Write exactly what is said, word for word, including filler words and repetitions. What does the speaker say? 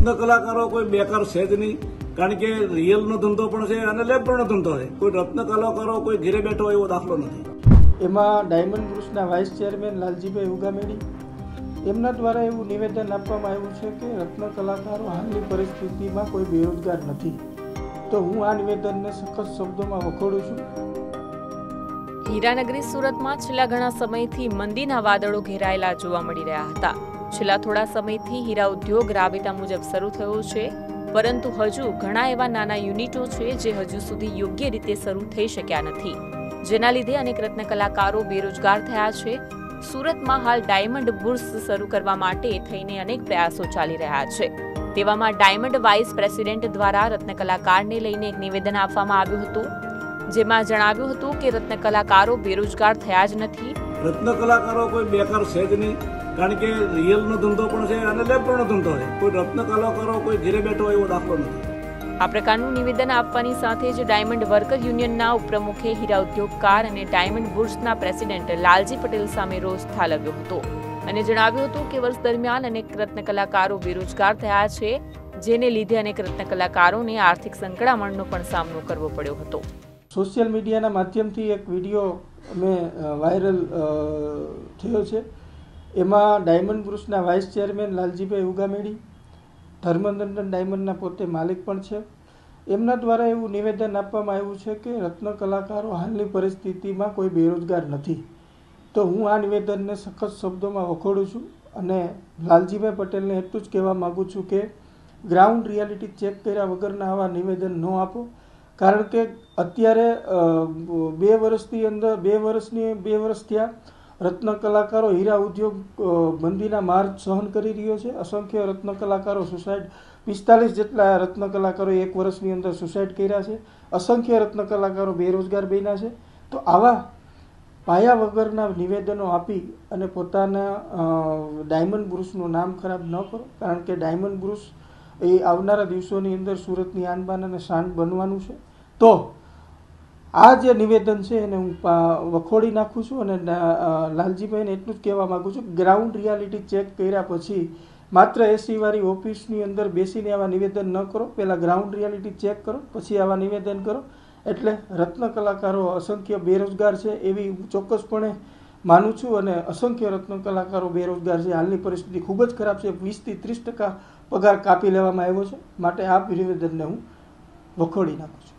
રત્ન કલાકારો કોઈ બેકાર છે જ નહીં, કારણ કે રિયલનો ધંધો પણ છે અને લેબરનો ધંધો છે. કોઈ રત્ન કલાકારો કોઈ ઘેરે બેઠો હોય એવો દાખલો નથી. એમાં ડાયમંડ ગ્રુપના વાઇસ ચેરમેન લાલજીભાઈ ઉગામેડી એમના દ્વારા એવું નિવેદન આપવામાં આવ્યું છે કે રત્ન કલાકારો હાલની પરિસ્થિતિમાં કોઈ બેરોજગાર નથી. તો હું આ નિવેદનને સખત શબ્દોમાં વખોડું છું. હીરાનગરી સુરતમાં છેલ્લા ઘણા સમયથી મંદીના વાદળો ઘેરાયેલા જોવા મળી રહ્યા હતા. છેલ્લા થોડા સમયથી હીરા ઉદ્યોગ રાબેતા મુજબ શરૂ થયો છે, પરંતુ હજુ ઘણા એવા નાના યુનિટો છે જે હજુ સુધી યોગ્ય રીતે શરૂ થઈ શક્યા નથી, જેના લીધે અનેક રત્ન કલાકારો બેરોજગાર થયા છે. સુરતમાં હાલ ડાયમંડ બુર્સ શરૂ કરવા માટે થઈને અનેક પ્રયાસો ચાલી રહ્યા છે. તેવામાં ડાયમંડ વાઇસ પ્રેસિડેન્ટ દ્વારા રત્ન કલાકારને લઈને એક નિવેદન આપવામાં આવ્યું હતું, જેમાં જણાવ્યું હતું કે રત્ન કલાકારો બેરોજગાર થયા જ નથી. રત્ન કલાકારો કોઈ બેકાર છે જ નહીં, કારણ કે રિયલનો ધંધો પણ છે અને લેબરનો ધંધો છે. કોઈ રત્ન કલાકારો કોઈ ઘેરે બેઠો હોય એવો દાખલો નથી. આ પ્રકારનું નિવેદન આપવાની સાથે જ ડાયમંડ વર્કર યુનિયનના ઉપપ્રમુખે હીરા ઉદ્યોગકાર અને ડાયમંડ બુર્સના પ્રેસિડેન્ટ લાલજી પટેલ સામે રોષ ઠાલવ્યો હતો અને જણાવ્યું હતું કે વર્ષ દરમિયાન અનેક રત્ન કલાકારો બેરોજગાર થયા છે, જેને લીધે અનેક રત્ન કલાકારોને આર્થિક સંકળામણનો પણ સામનો કરવો પડ્યો હતો. સોશિયલ મીડિયાના માધ્યમથી એક વિડીયો મેં વાયરલ થયો છે. એમાં ડાયમંડ ગ્રુપના વાઇસ ચેરમેન લાલજીભાઈ ઉગામેડી, ધર્મનંદન ડાયમંડના પોતે માલિક પણ છે, એમના દ્વારા એવું નિવેદન આપવામાં આવ્યું છે કે રત્ન કલાકારો હાલની પરિસ્થિતિમાં કોઈ બેરોજગાર નથી. તો હું આ નિવેદનને સખત શબ્દોમાં વખોડું છું અને લાલજીભાઈ પટેલને એટલું જ કહેવા માગું છું કે ગ્રાઉન્ડ રિયાલિટી ચેક કર્યા વગરના આવા નિવેદન ન આપો, કારણ કે અત્યારે બે વર્ષની અંદર બે વર્ષની બે વર્ષ થયા રત્ન કલાકારો હીરા ઉદ્યોગ મંદીના માર સહન કરી રહ્યો છે. અસંખ્ય રત્ન કલાકારો સુસાઇડ પિસ્તાલીસ જેટલા રત્ન કલાકારો એક વર્ષની અંદર સુસાઇડ કર્યા છે. અસંખ્ય રત્ન કલાકારો બેરોજગાર બન્યા છે. તો આવા પાયા વગરના નિવેદનો આપી અને પોતાના ડાયમંડ બુર્સનું નામ ખરાબ ન કરો, કારણ કે ડાયમંડ બુર્સ એ આવનારા દિવસોની અંદર સુરતની આનબાન અને શાન બનવાનું છે. તો આ જે નિવેદન છે એને હું વખોડી નાખું છું અને લાલજીભાઈને એટલું જ કહેવા માગું છું, ગ્રાઉન્ડ રિયાલિટી ચેક કર્યા પછી માત્ર એસી વાળી ઓફિસની અંદર બેસીને આવા નિવેદન ન કરો. પહેલાં ગ્રાઉન્ડ રિયાલિટી ચેક કરો, પછી આવા નિવેદન કરો. એટલે રત્ન કલાકારો અસંખ્ય બેરોજગાર છે એવી ચોક્કસપણે માનું છું અને અસંખ્ય રત્ન કલાકારો બેરોજગાર છે. હાલની પરિસ્થિતિ ખૂબ જ ખરાબ છે. વીસથી ત્રીસ ટકા પગાર કાપી લેવામાં આવ્યો છે. માટે આ નિવેદનને હું વખોડી નાખું છું.